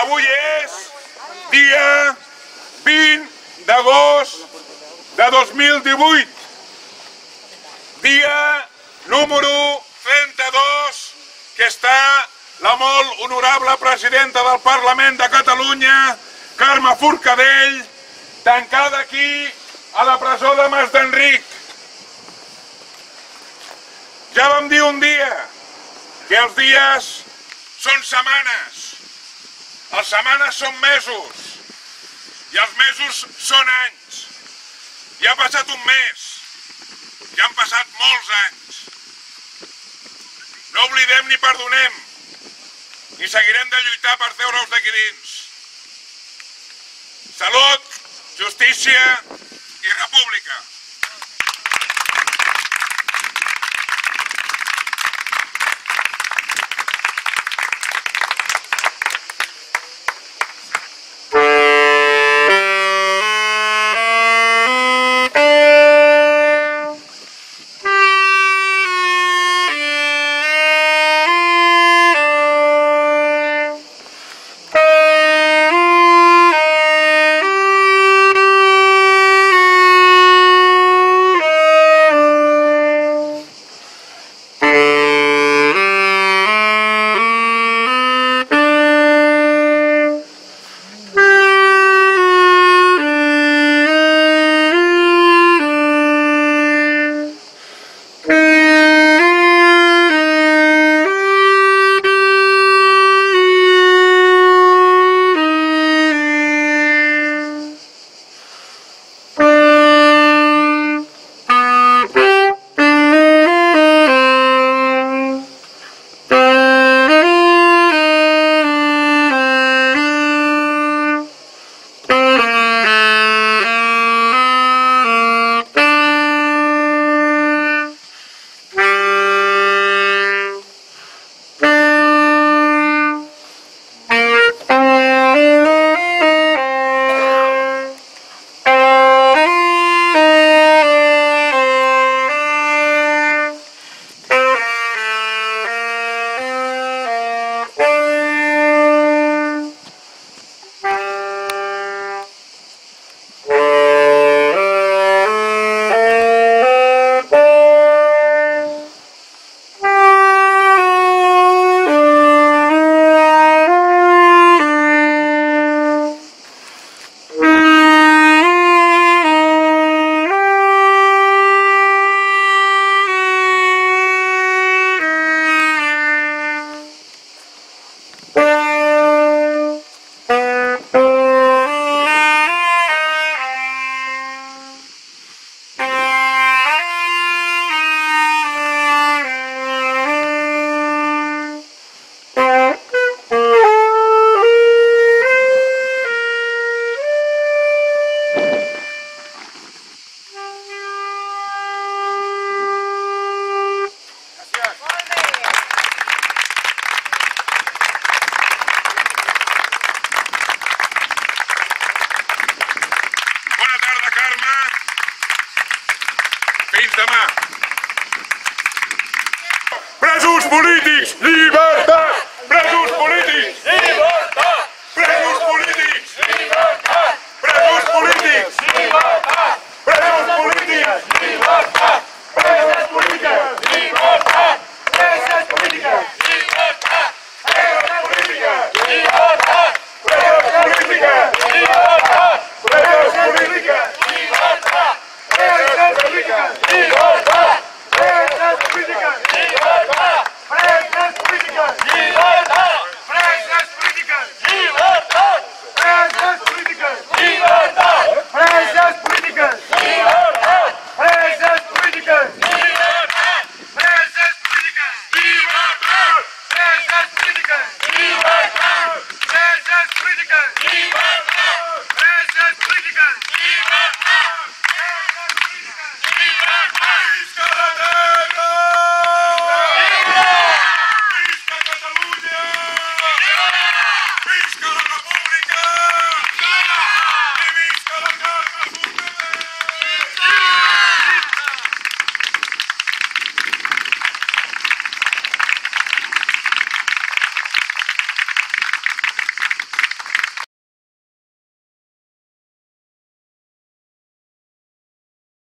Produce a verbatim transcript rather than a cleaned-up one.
Avui és dia vint d'agost de dos mil divuit, dia número trenta-dos, que està la molt honorable presidenta del Parlament de Catalunya, Carme Forcadell, tancada aquí a la presó de Mas d'Enric. Ja vam dir un dia que els dies són setmanes, les setmanes són mesos i els mesos són anys. Ja ha passat un mes, ja han passat molts anys. No oblidem ni perdonem, i seguirem de lluitar per treure-us d'aquí dins. Salut, justícia i república. Fins demà. Presos polítics, llibertat! Presos polítics!